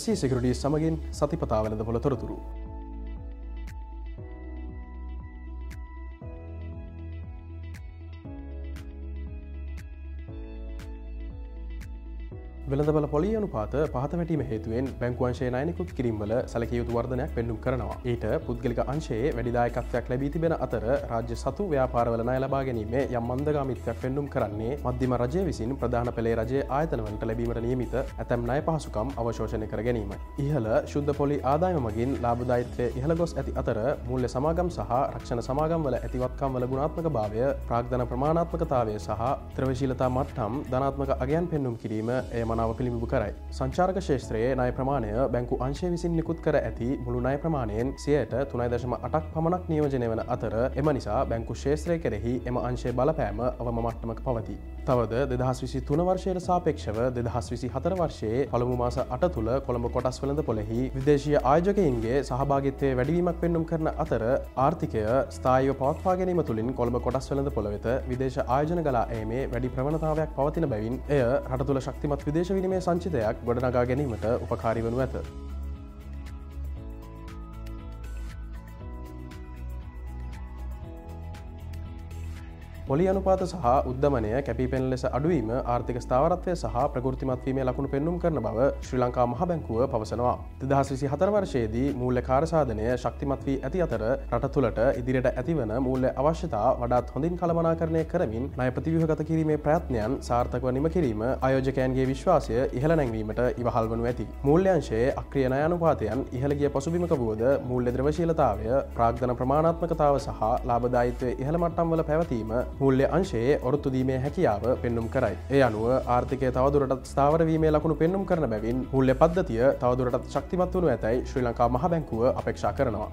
SC Securities සමගින් සතිපතා වෙළඳපොළ තොරතුරු. වෙළඳපළ පොලී අනුපාත පහත වැටීම හේතුවෙන් බැංකු අංශයේ ණය නිකුත් කිරීම්වල සැලකිය යුතු වර්ධනයක් පෙන්නුම් කරනවා. ඊට පුද්ගලික අංශයේ වැඩි දායකත්වයක් ලැබී තිබෙන අතර රාජ්‍ය සතු ව්‍යාපාරවල ණය ලබා ගැනීමේ යම් මන්දගාමීත්වයක් පෙන්නුම් කරන්නේ මධ්‍යම රජය විසින් ප්‍රධාන පෙළේ රජයේ ආයතනවලට ලැබීමට නියමිත ඇතැම් ණය පහසුකම් අවශෝෂණය කර ගැනීමයි. ඉහළ ශුද්ධ පොලී ආදායම මගින් ලාභදායීත්වය ඉහළ ගොස් ඇති අතර මූල්‍ය සමාගම් සහ රක්ෂණ සමාගම්වල ඇතිවත්කම් වල ගුණාත්මක භාවය, ප්‍රාග්ධන ප්‍රමාණාත්මකතාවය සහ ත්‍රවශීලතා මට්ටම් ධනාත්මක අගයන් පෙන්නුම් කිරීම මනාව පිළිබිඹු කරයි. සංචාරක ශේත්‍රයේ ණය ප්‍රමාණය බැංකු අංශය විසින් නිකුත් කර ඇති මුළු ණය ප්‍රමාණයෙන් 3.8ක් පමණක් නියෝජනය වන අතර එම නිසා බැංකු ශේත්‍රය කෙරෙහි එම අංශයේ බලපෑම අවම මට්ටමක පවතී. තවද 2023 වර්ෂයට සාපේක්ෂව 2024 වර්ෂයේ පළමු මාස 8 තුළ කොළඹ කොටස් වෙළඳපොළෙහි විදේශීය ආයෝජකයින්ගේ සහභාගීත්වයේ වැඩිවීමක් පෙන්නුම් කරන අතර ආර්ථිකය ස්ථායීව පවත්වා ගැනීම තුළින් කොළඹ කොටස් වෙළඳපොළ වෙත විදේශ ආයෝජන ගලා ඒමේ වැඩි ප්‍රවණතාවයක් පවතින බැවින් එය රට තුළ ශක්තිමත් විදේශ විනිමය සංචිතයක් ගොඩනගා ගැනීමට උපකාරී වනු ඇත. පොලී අනුපාත සහ උද්ධමනය කැපිපෙනෙන ලෙස අඩුවීම ආර්ථික ස්ථාවරත්වය සහ ප්‍රකෘතිමත් වීමේ ලකුණු පෙන්නුම් කරන බව ශ්‍රී ලංකා මහ බැංකුව පවසනවා. 2024 වර්ෂයේදී මූල්‍ය කාර්යසාධනය ශක්තිමත් වී ඇති අතර රට තුළට ඉදිරියට ඇතිවන මූල්‍ය අවශ්‍යතා වඩාත් හොඳින් කළමනාකරණය කරමින් ණය ප්‍රතිව්‍යුහගත කිරීමේ ප්‍රයත්නයන් සාර්ථකව නිම කිරීම ආයෝජකයන්ගේ විශ්වාසය ඉහළ නැංවීමට ඉවහල් වනු ඇති. මූල්‍ය අංශයේ අක්‍රීය ණය අනුපාතයන් ඉහළ ගිය පසුබිමක වුවද මූල්‍ය ද්‍රවශීලතාවය, ප්‍රාග්ධන ප්‍රමාණාත්මකතාව සහ ලාභදායීත්වය ඉහළ මට්ටම්වල පැවතීම මූල්‍ය අංශයේ ඔරොත්තු දීමේ හැකියාව පෙන්නුම් කරයි. ඒ අනුව ආර්ථිකය තවදුරටත් ස්ථාවර වීමේ ලකුණු පෙන්නුම් කරන බැවින් මූල්‍ය පද්ධතිය තවදුරටත් ශක්තිමත් වනු ඇතැයි ශ්‍රී ලංකා මහ බැංකුව අපේක්ෂා කරනවා.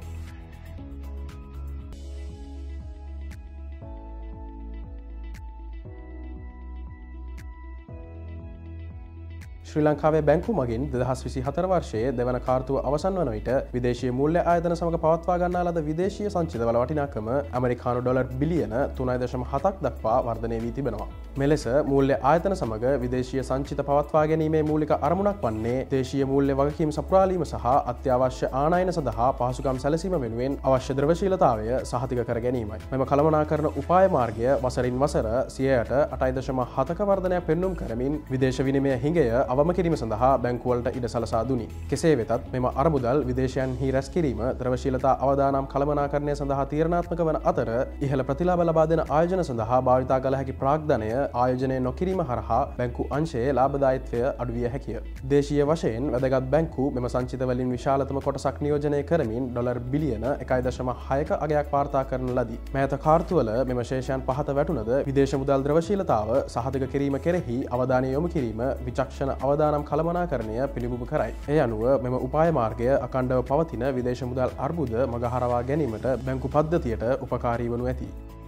ශ්‍රී ලංකාවේ බැංකු මගින් 2024 වර්ෂයේ දෙවන කාර්තුව අවසන් වන විට විදේශීය මූල්‍ය ආයතන සමග පවත්වා ගන්නා ලද විදේශීය සංචිතවල වටිනාකම ඇමරිකානු ඩොලර් බිලියන 3.7ක් දක්වා වර්ධනය වී තිබෙනවා. මෙලෙස මූල්‍ය ආයතන සමග විදේශීය සංචිත පවත්වා ගැනීමේ මූලික අරමුණක් වන්නේ දේශීය මූල්‍ය වගකීම් සපුරාලීම සහ අත්‍යවශ්‍ය ආනයන සඳහා පහසුකම් සැලසීම වෙනුවෙන් අවශ්‍ය ද්‍රවශීලතාවය සහතික කර ගැනීමයි. මෙම කළමනාකරණ උපාය මාර්ගය වසරින් වසර 8.7ක වර්ධනයක් පෙන්නුම් කරමින් විදේශ විනිමය හිඟය අවම කිරීම සඳහා බැංකුවලට ඉඩ සලසා දුනි. කෙසේ වෙතත් මෙම අරමුදල් විදේශයන්හි රැස් කිරීම ද්‍රවශීලතා අවදානම් කළමනාකරණය සඳහා තීරණාත්මක වන අතර ඉහළ ප්‍රතිලාභ ලබා දෙන ආයෝජන සඳහා භාවිතා කළ හැකි ප්‍රාග්ධනය ආයෝජනය නොකිරීම හරහා බැංකු අංශයේ ලාභදායීත්වය අඩු විය හැකිය. දේශීය වශයෙන් වැදගත් බැංකු මෙම සංචිත වලින් විශාලතම කොටසක් නියෝජනය කරමින් ඩොලර් බිලියන 1.6ක අගයක් වාර්තා කරන ලදී. මෑත කාර්තුවල මෙම ශේෂයන් පහත වැටුණද විදේශ මුදල් ද්‍රවශීලතාව සහතික කිරීම කෙරෙහි අවධානය යොමු කිරීම විචක්ෂණ අවදානම් කළමනාකරණය පිළිබිඹු කරයි. ඒ අනුව මෙම උපාය මාර්ගය අඛණ්ඩව පවතින විදේශ මුදල් අර්බුද මගහරවා ගැනීමට බැංකු පද්ධතියට උපකාරී වනු ඇති.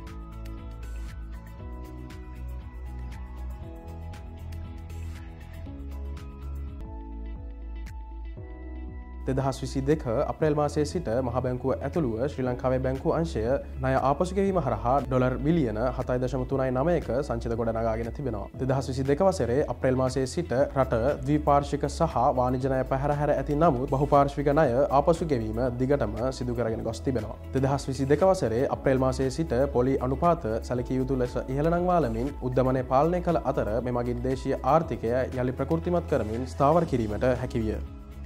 අප්‍රේල් මාසයේ සිට මහ බැංකුව ඇතුළුව ශ්‍රී ලංකාවේ බැංකු අංශය ණය ආපසු ගෙවීම හරහා ඩොලර් බිලියන 7.39ක සංචිත ගොඩනගාගෙන තිබෙනවා. 2022 වසරේ අප්‍රේල් මාසයේ සිට රට ද්විපාර්ශ්වික සහ වාණිජ ණය පැහැර ඇති නමුත් බහුපාර්ශ්වික ණය ආපසු ගෙවීම දිගටම සිදු කරගෙන ගොස් තිබෙනවා. 2022 වසරේ අප්‍රේල් මාසයේ සිට පොලී අනුපාත සැලකිය යුතු ලෙස ඉහළ නංවාලමින් උද්ධමනය පාලනය කළ අතර මෙමගින් දේශීය ආර්ථිකය යළි ප්‍රකෘතිමත් කරමින් ස්ථාවර කිරීමට හැකි විය.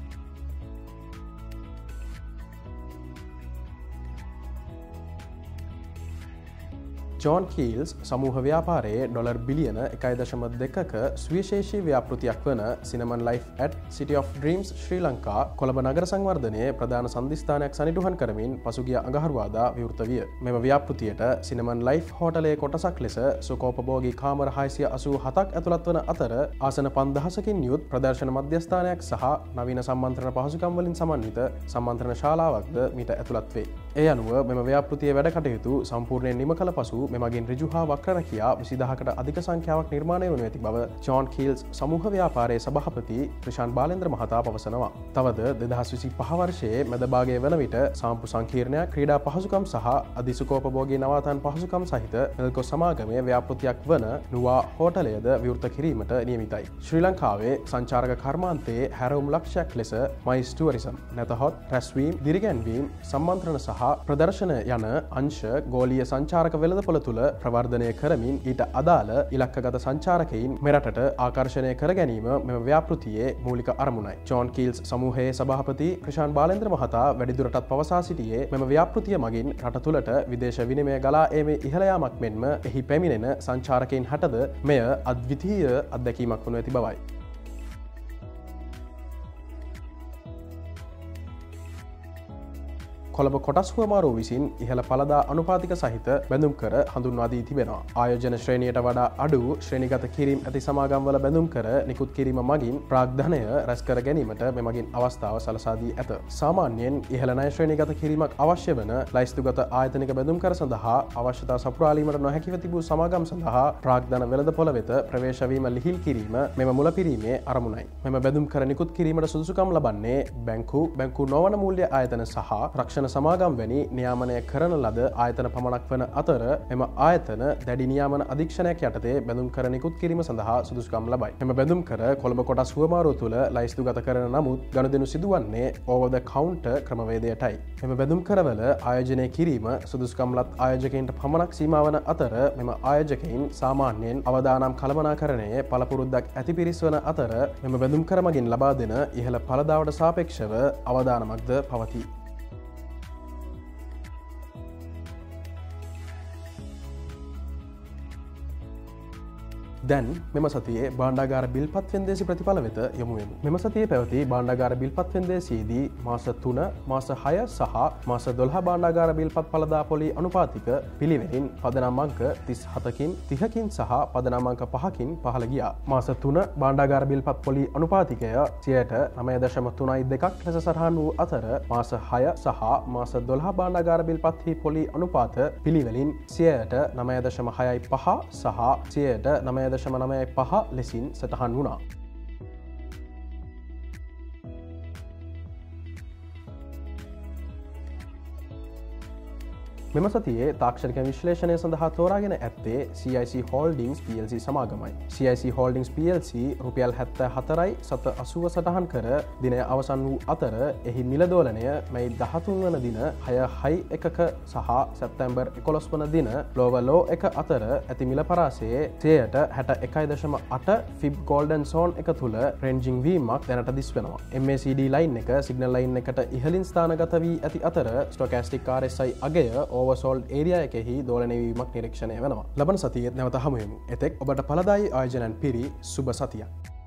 ජෝන් කීල්ස් සමූහ ව්‍යාපාරයේ ඩොලර් බිලියන 1.2ක සුවිශේෂී ව්‍යාපෘතියක් වන Cinnamon Life at City of Dreams Sri Lanka Colombo නගර සංවර්ධනයේ ප්‍රධාන සන්ධිස්ථානයක් සනිටුහන් කරමින් පසුගිය අඟහරුවාදා විවෘත විය. මෙම ව්‍යාපෘතියට සිනමන් ලයිෆ් හෝටලයේ කොටසක් ලෙස සුකෝපභෝගී කාමර 687ක් ඇතුළත් වන අතර ආසන 5000කින් යුත් ප්‍රදර්ශන මධ්‍යස්ථානයක් සහ නවීන සම්මන්ත්‍රණ පහසුකම් වලින් සමන්විත සම්මන්ත්‍රණ ශාලාවක්ද මීට ඇතුළත් වේ. ඒ අනුව මෙම ව්‍යාපෘතියේ වැඩ කටයුතු සම්පූර්ණයෙන් නිම කළ පසු මෙමගින් ඍජු හා වක්‍ර රැකියා 20000කට අධික සංඛ්‍යාවක් නිර්මාණය වනු ඇති බව ජෝන් කීල්ස් සමූහ ව්‍යාපාරයේ සභාපති ක්‍රිෂාන් බාලේන්ද්‍ර මහතා පවසනවා. තවද 2025 වර්ෂයේ මැද භාගයේ වන විට සාම්පු සංකීර්ණයක් ක්‍රීඩා පහසුකම් සහ අධිසුකෝපභෝගී නවාතන් පහසුකම් සහිත නෙල්කො සමාගමේ ව්‍යාපෘතියක් වන නුවා හෝටලයද විවෘත කිරීමට නියමිතයි. ශ්‍රී ලංකාවේ සංචාරක කර්මාන්තයේ හැරවුම් ලක්ෂයක් ලෙස මයිස් ටුවරිසම් නැතහොත් රැස්වීම්, දිරිගැන්වීම්, සම්මන්ත්‍රණ සහ ප්‍රදර්ශන යන අංශ ගෝලීය සංචාරක වෙළඳපොළ තුළ ප්‍රවර්ධනය කරමින් ඊට අදාළ ඉලක්කගත සංචාරකයින් මෙරටට ආකර්ෂණය කර ගැනීම මෙම ව්‍යාපෘතියේ මූලික අරමුණයි. ජෝන් කීල්ස් සමූහයේ සභාපති ක්‍රිෂාන් බාලේන්ද්‍ර මහතා වැඩිදුරටත් පවසා සිටියේ මෙම ව්‍යාපෘතිය මගින් රට තුළට විදේශ විනිමය ගලා ඒමේ ඉහළ යාමක් මෙන්ම එහි පැමිණෙන සංචාරකයින් හටද මෙය අද්විතීය අත්දැකීමක් වනු ඇති බවයි. කොළඹ කොටස් හුවමාරුව විසින් ඉහළ පළදා අනුපාතික සහිත බැඳුම් කර හඳුන්වා දී තිබෙනවා. ආයෝජන ශ්‍රේණියට වඩා අඩු ශ්‍රේණිගත කිරීම් ඇති සමාගම්වල බැඳුම් කර නිකුත් කිරීම මගින් ප්‍රාග්ධනය රැස් කර ගැනීමට මෙමගින් අවස්ථාව සලසා දී ඇත. සාමාන්‍යයෙන් ඉහළ ණය ශ්‍රේණිගත කිරීමක් අවශ්‍ය වන ලයිස්තුගත ආයතනික බැඳුම් කර සඳහා අවශ්‍යතා සපුරාලීමට නොහැකිව තිබූ සමාගම් සඳහා ප්‍රාග්ධන වෙළඳපොළ වෙත ප්‍රවේශ වීම ලිහිල් කිරීම මෙම මුලපිරීමේ අරමුණයි. මෙම බැඳුම් කර නිකුත් කිරීමට සුදුසුකම් ලබන්නේ බැංකු නොවන මූල්‍ය ආයතන සහ රක්ෂණ සමාගම් වැනි නියාමනය කරන ලද ආයතන පමණක් වන අතර එම ආයතන දැඩි නියාමන අධීක්ෂණයක් යටතේ බැඳුම් කර නිකුත් කිරීම සඳහා සුදුසුකම් ලබයි. එම බැඳුම් කර කොළඹ කොටස් හුවමාරුව තුළ ලයිස්තුගත කරන නමුත් ගනුදෙනු සිදුවන්නේ ඕවර් ද කවුන්ටර් ක්‍රමවේදයටයි. එම බැඳුම් කරවල ආයෝජනය කිරීම සුදුසුකම්ලත් ආයෝජකයින්ට පමණක් සීමා වන අතර මෙම ආයෝජකයින් සාමාන්‍යයෙන් අවදානම් කළමනාකරණයේ පළපුරුද්දක් ඇති පිරිස් වන අතර මෙම බැඳුම් කර මගින් ලබා දෙන ඉහළ ඵලදාවට සාපේක්ෂව අවදානමක්ද පවතී. දැන් මෙම සතියේ බාණ්ඩාගාර බිල්පත් වෙන්දේසි ප්‍රතිඵල වෙත යොමු වෙමු. මෙම සතියේ පැවති බාණ්ඩාගාර බිල්පත් වෙන්දේසියේදී මාස 3, මාස 6 සහ මාස 12 බාණ්ඩාගාර බිල්පත් පළදා පොලී අනුපාතික පිළිවෙලින් පදනම් අංක 37කින් 30කින් සහ පදනම් අංක 5කින් පහළ ගියා. මාස 3 බාණ්ඩාගාර බිල්පත් පොලී අනුපාතිකය 9.32ක් ලෙස සටහන් වූ අතර මාස 6 සහ මාස 12 බාණ්ඩාගාර බිල්පත්හි පොලී අනුපාත පිළිවෙලින් 9.65 සහ 9.95 ලෙසින් සටහන් වුණා. මෙම සතියේ තාක්ෂණික විශ්ලේෂණය සඳහා තෝරාගෙන ඇත්තේ CIC Holdings PLC සමාගමයි. CIC Holdings PLC රුපියල් 74යි 780 සටහන් කර දිනය අවසන් වූ අතර එහි මිල දෝලනය මැයි 13 වන දින 6.1ක සහ සැප්තැම්බර් 11 වන දින ලෝව ලෝ 1 අතර ඇති මිල පරාසයේ 61.8 ෆිබ් ගෝල්ඩන් සෝන් එක තුල රේන්ජින් වීමක් දැනට දිස් වෙනවා. MACD ලයින් එක සිග්නල් ලයින් එකට ඉහළින් ස්ථානගත වී ඇති අතර ස්ටොකාස්ටික් RSI අගය ඕවර්සෝල්ඩ් ඒරියා එකෙහි දෝලනය වීමක් නිරීක්ෂණය වෙනවා. ලබන සතියේත් නැවත හමු වෙමු. එතෙක් ඔබට ඵලදායී ආයෝජනයන් පිරි සුබ සතියක්.